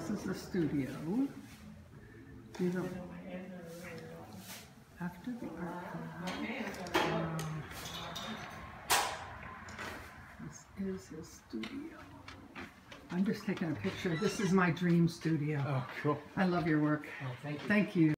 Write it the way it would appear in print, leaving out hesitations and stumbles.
This is the studio. These are after the art class. This is his studio. I'm just taking a picture. This is my dream studio. Oh, cool. I love your work. Oh, thank you. Thank you.